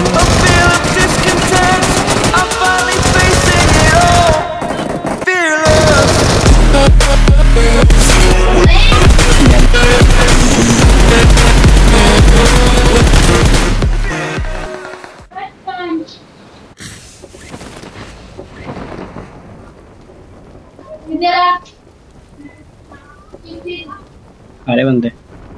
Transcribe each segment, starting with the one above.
A feel of discontent, I'm finally facing it all. Fearless. अरे बंदे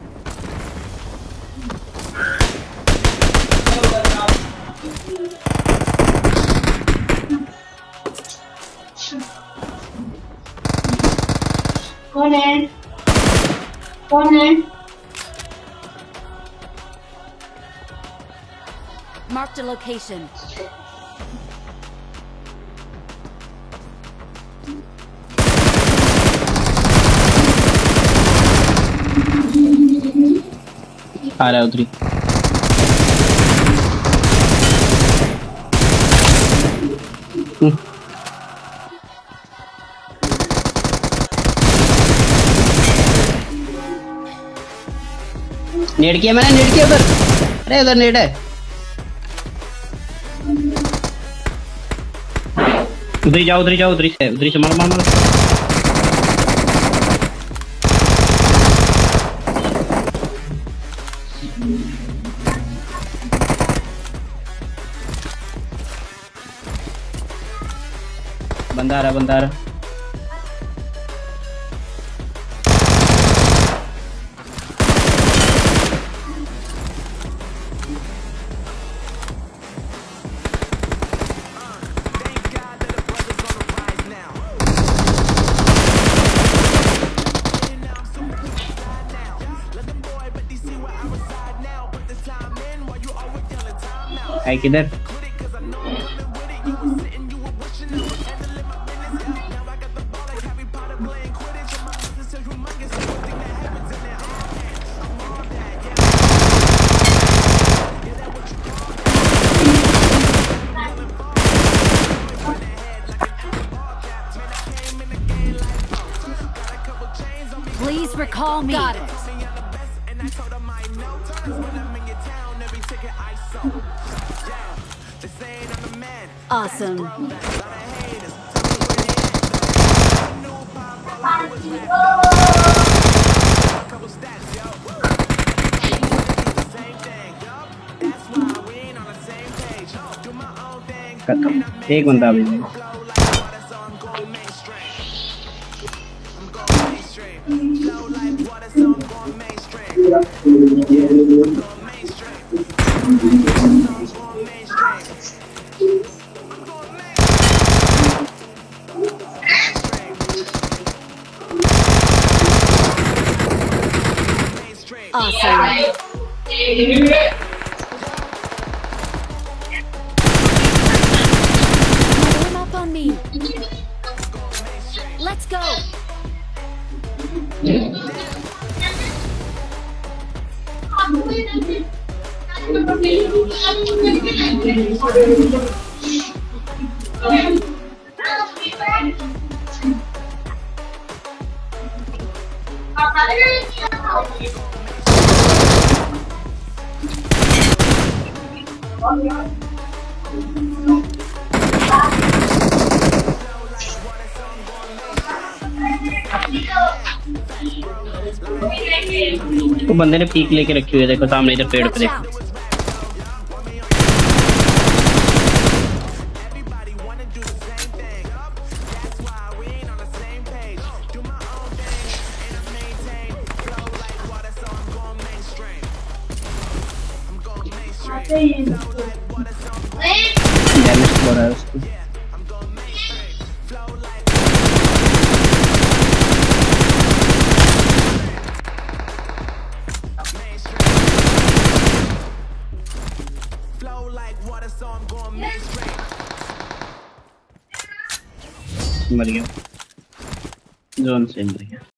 कौन है? कौन है? Marked a location. आ रहा है उधरी नेट किया मैंने नेट किया उधर अरे उधर नेट है उधर जाओ उधर से मारो मारो मारो बंदा आ रहा है किधर Please recall me. Got it. Awesome. एक बंदा अभी Awesome. Warm up on me. Let's go. तो बंदे ने पीक लेके रखी हुई है देखो सामने इधर पेड़ पे देखो डैमेज हो रहा है उसको मर गया जोन से मर गया।